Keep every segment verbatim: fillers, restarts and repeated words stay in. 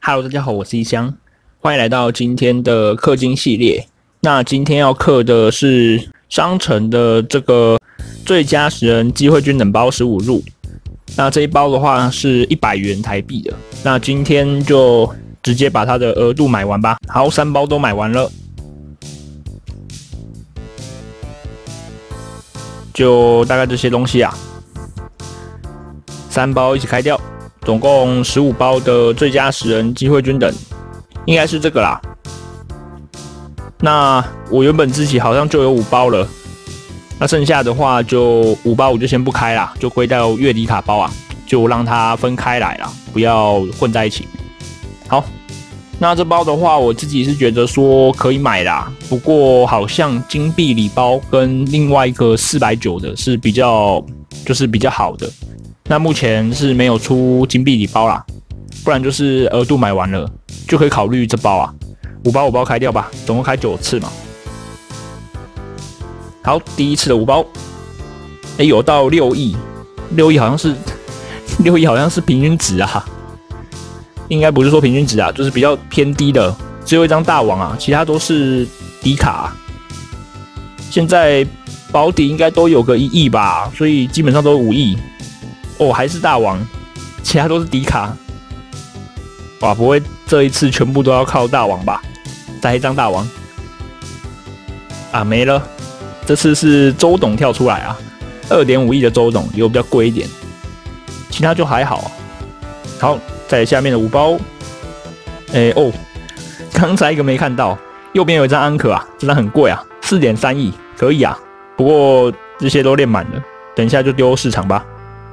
Hello， 大家好，我是一香，欢迎来到今天的氪金系列。那今天要氪的是商城的这个最佳十人机会均等包十五入。那这一包的话是一百元台币的。那今天就直接把它的额度买完吧。好，三包都买完了，就大概这些东西啊，三包一起开掉。总共十五包的最佳十人机会均等，应该是这个啦。那我原本自己好像就有五包了，那剩下的话就五包我就先不开啦，就归到月底卡包啊，就让它分开来啦，不要混在一起。好，那这包的话，我自己是觉得说可以买啦，不过好像金币礼包跟另外一个四百九十的是比较就是比较好的。那目前是没有出金币礼包啦，不然就是额度买完了就可以考虑这包啊，五包五包开掉吧，总共开九次嘛。好，第一次的五包，哎、欸，有到六亿，六亿好像是六亿好像是平均值啊，应该不是说平均值啊，就是比较偏低的，只有一张大王啊，其他都是低卡、啊。现在保底应该都有个一亿吧，所以基本上都是五亿。哦，还是大王，其他都是低卡。哇，不会这一次全部都要靠大王吧？再一张大王啊，没了。这次是周董跳出来啊， 二点五亿的周董，有比较贵一点，其他就还好、啊。好，在下面的五包，哎、欸、哦，刚才一个没看到，右边有一张安可啊，这张很贵啊， 四点三亿，可以啊。不过这些都练满了，等一下就丢市场吧。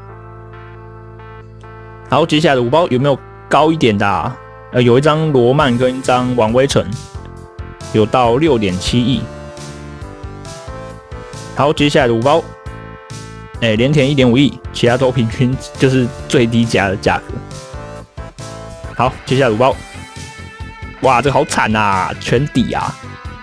好，接下来的五包有没有高一点的、啊？呃，有一张罗曼跟一张王威成，有到 六点七亿。好，接下来的五包，哎、欸，连填 一点五亿，其他都平均就是最低价的价格。好，接下来的五包，哇，这个好惨啊，全底啊！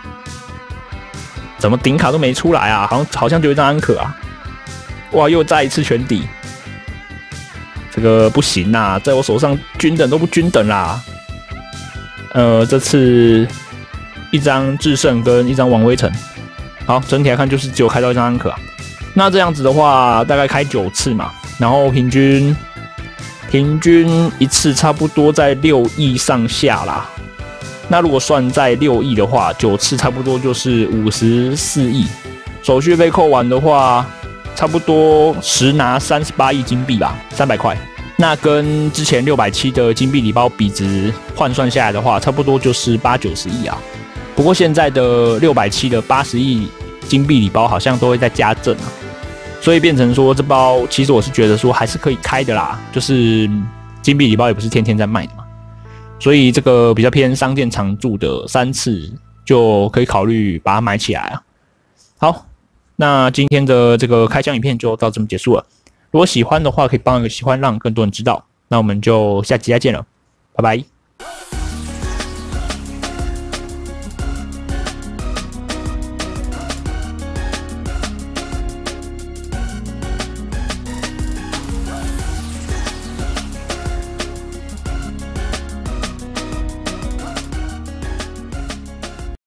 怎么顶卡都没出来啊？好像好像就一张安可啊！哇，又再一次全底。这个不行啦，在我手上均等都不均等啦。呃，这次一张智胜跟一张王威成，好，整体来看就是只有开到一张安可、啊。那这样子的话，大概开九次嘛，然后平均平均一次差不多在六亿上下啦。那如果算在六亿的话，九次差不多就是五十四亿，手续费扣完的话。差不多实拿三十八亿金币吧，三百块。那跟之前六百七的金币礼包比值换算下来的话，差不多就是八九十亿啊。不过现在的六百七的八十亿金币礼包好像都会再加赠啊，所以变成说这包其实我是觉得说还是可以开的啦，就是金币礼包也不是天天在卖的嘛，所以这个比较偏商店常驻的三次就可以考虑把它买起来啊。好。那今天的这个开箱影片就到这么结束了。如果喜欢的话，可以帮一个喜欢，让更多人知道。那我们就下期再见了，拜拜。